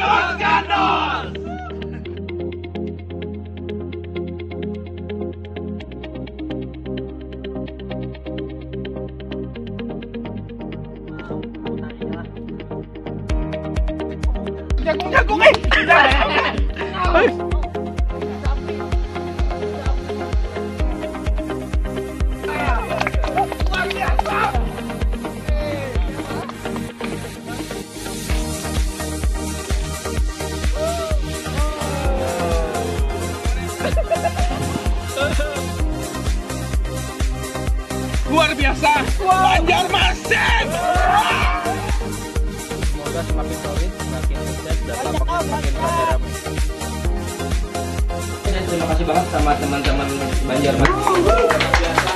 Jagung, luar biasa, Banjarmasin. Semoga semakin solid, semakin sukses, dan tampaknya semakin ramai-ramai. Terima kasih banget sama teman-teman Banjarmasin.